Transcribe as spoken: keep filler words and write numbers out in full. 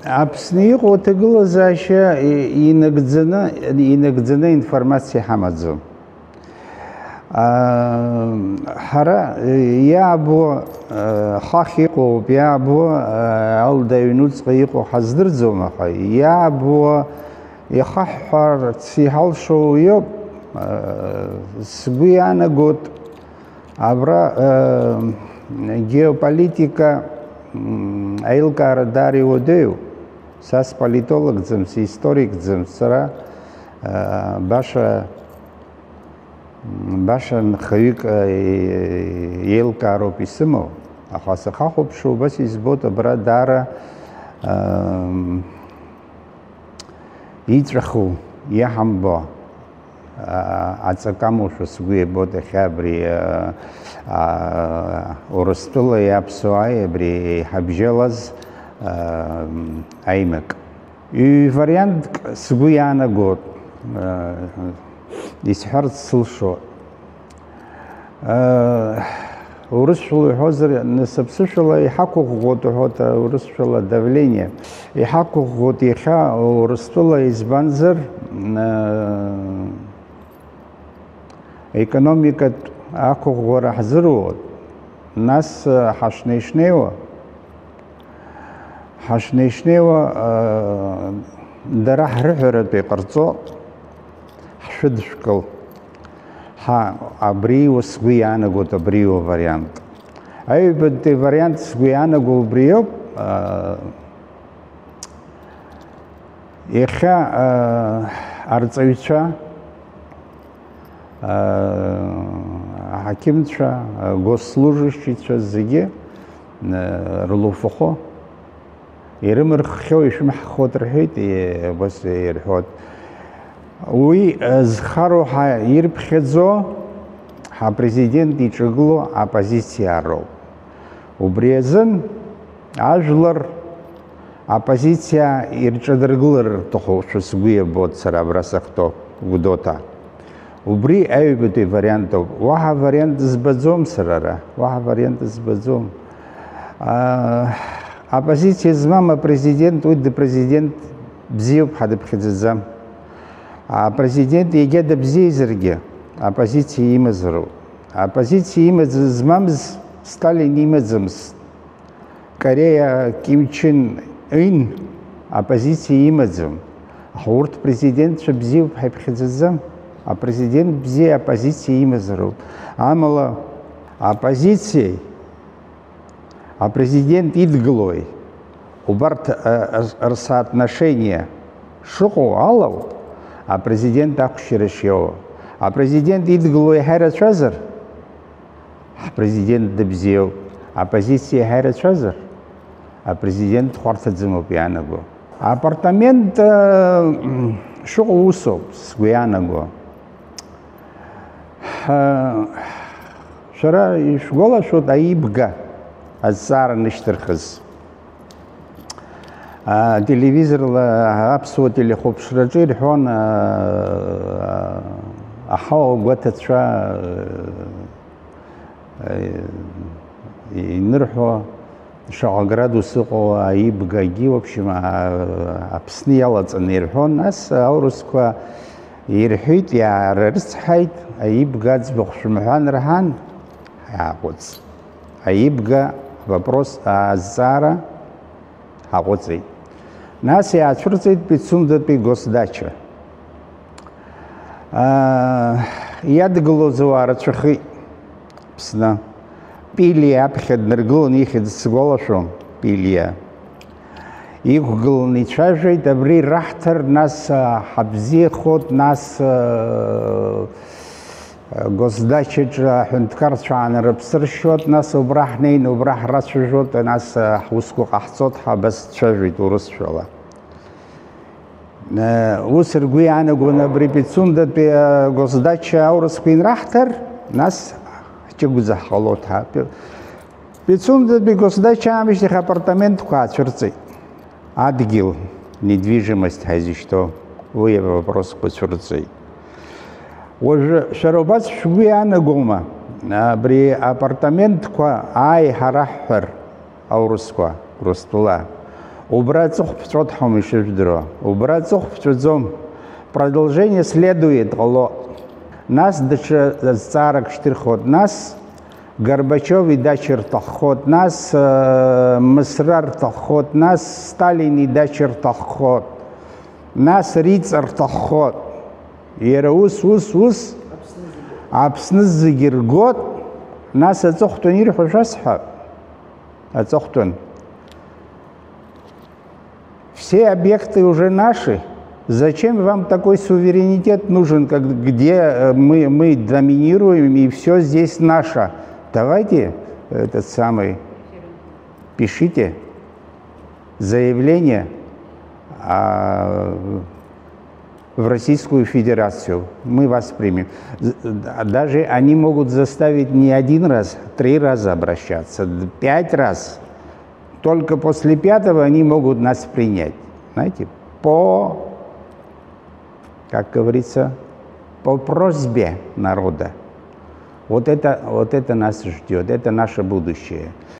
Апсни отыгла заща инагдзена инагдзена информация хамадзу. Хара ябо хахико ябо алдайнуц гайко хаздырзу маха ябо яхахар цихалшо ёб сбияна год абра геополитика айлкар дарио дею сас политолог дземс историк дземсра баша баша хавик айлкаро писмо ахаса хахоп шо бас избот абра дара итраху яхамбо ацакамушо сугуебот хабри оростула япсуай бри хабжелаз аймак и вариант сугуяна год исхарт слышо урысшулы хозер насапсышула и хакух год хота урысшула давление и хакух год иха урыстула избанзер экономика акух гора хазру нас хашнешнева хашнешнева дарах рхрат беқарцо хшдшкал ха абрио сгуяна гот абрио вариант ай бет вариант сгуяна го брио иха арцевича хакимча госслужащий зиге рулуфохо иремер хё ишм хотрхет и бас ирхот уи зхаро ха ирпхезо ха президент ичгло оппозициаро убрезен ажлар оппозиция ирчадрглар тохошус гуе бот сарабрасахто гудота убри айбете вариантов ваха вариант с базом сарара ваха вариант с базом оппозиция змама президент уйд президент бзиев хадбхизам а президент егеда бзизерге оппозиция имазру оппозиция имаз змамз Сталин имазмс Корея Ким Чен Ын оппозиция имазм хорт президент бзиев хадбхизам а президент бзе оппозиции имазру амала оппозиции а президент идглой убарт соотношение шуху алов а президент ахширешева а президент идглой хайрачазар а президент дебзев оппозиция хайрачазар а президент хвартадзимов янаго апартамент шуху усов сгуянаго шара и школа шот аибга азар ништерхыз телевизор апсо телехоп шраджир хон ахо гвататша инрхо шаграду сыко аибга ги в общем апснияла цнирхон нас аурусква ирхит я рсхайт аибга цбохшмхан рахан хагуц аибга вопрос азара хагуци нас я чурцит пицундат пи госдача ядглозуара чхи псна пилия пхеднергул нихид сголошом пилия игл ничажей добри рахтер нас хабзи ход нас госдача хунткар чанер бсршот нас убрахнейн убрах расшот нас хуску ахцот хабас чажит урусшола усергуй ана гона брипицунда пе госдача аурскин рахтер нас чегуза холота пицунда пе госдача амишних апартамент квачерцы адгил недвижимость хазишто вы вопрос по Турции уже шаробац шуяна гома при апартамент ква ай харахар аурусква рустула Убрать цухпчот хамишевдро. Убрать цухпчотзом. Продолжение следует. Нас дача царок штырхот. Нас Горбачев и дачер тахот. Нас Масрар тахот. Нас Сталин и дачер тахот. Нас Рицар тахот. Ераус ус ус. Апсныз зигиргот. Нас ацохтун ирху шасхаб. Ацохтун. Все объекты уже наши. Зачем вам такой суверенитет нужен, как, где мы, мы доминируем и все здесь наше? Давайте этот самый, пишите заявление а, в Российскую Федерацию. Мы вас примем. Даже они могут заставить не один раз, три раза обращаться, пять раз. Только после пятого они могут нас принять. Знаете, по, как говорится, по просьбе народа. Вот это, вот это нас ждет, это наше будущее.